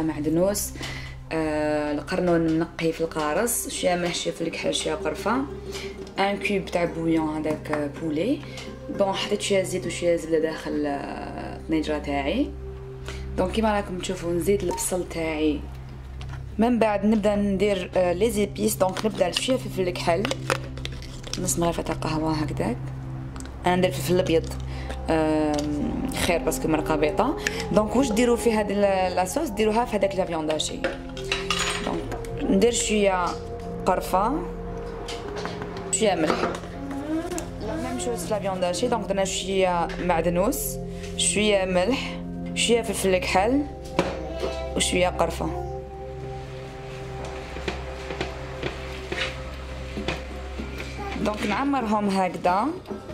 قرفه معدنوس، القرنون منقي في القارص، شويه ملح شويه فلفل شويه قرفه، ان كوب تاع بويون هذاك بولي. بون حطيت شويه زيت وشويه زبده داخل الطنجره تاعي. دونك كيما راكم تشوفوا نزيد البصل تاعي، من بعد نبدا ندير لي زيبيس. دونك نبدا شويه فلفل الكحل، نص مغرفه تاع قهوه هكذاك. انا ندير فلفل الابيض خير باسكو مرقه بيضه. دونك واش ديروا في هاد لاصوص ديروها في هذاك لا فيونداشي. دونك ندير شويه قرفه شويه ملح، ميم شوز لا فيونداشي. دونك درنا شويه معدنوس شويه ملح شويه فلفل الكحل وشويه قرفه. دونك نعمرهم هكذا.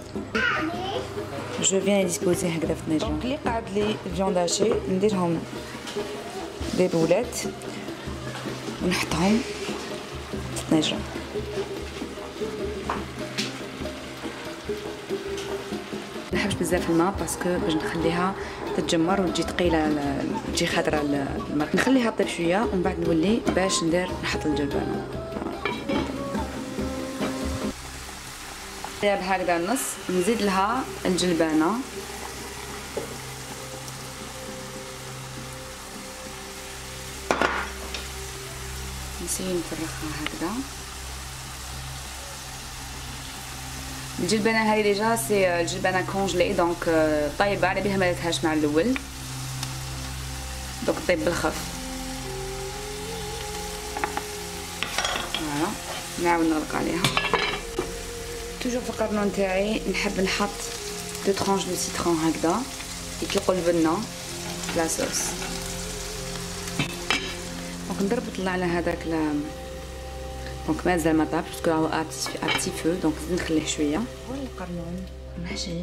جو فيان ديسبوزي هكذا في الطنجره. دونك اللي قعد لي الفيونداشي نديرهم دي بولات ونحطهم في الطنجره. نحبش بزاف الماء باسكو باش نخليها تتجمر وتجي ثقيله، تجي خضره المرق. نخليها طيب شويه ومن بعد نولي باش نحط الجلبانه بهكذا النص. نزيد لها الجلبانه نسيي نفرخها هكذا. الجلبانه هذه ديجا سي الجلبانه كونجلي، دونك طايبه على بها ما درتهاش مع الاول. دونك طيب بالخف. فوالا نعاود نغلق عليها. توجور في القرنون تاعي نحب نحط دو ترونش دو سيترون هكذا يطلقوا البنه في لاصوص. دونك نضرب طلع على هذاك دونك مازال ما طابش باسكو راهو ابتي فو. دونك نزيد نخليه شويه. هو القرنون محشي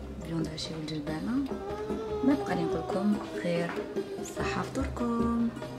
فيونداشي والجلبانه. ما بقى لي نقولكم غير صحه فطوركم.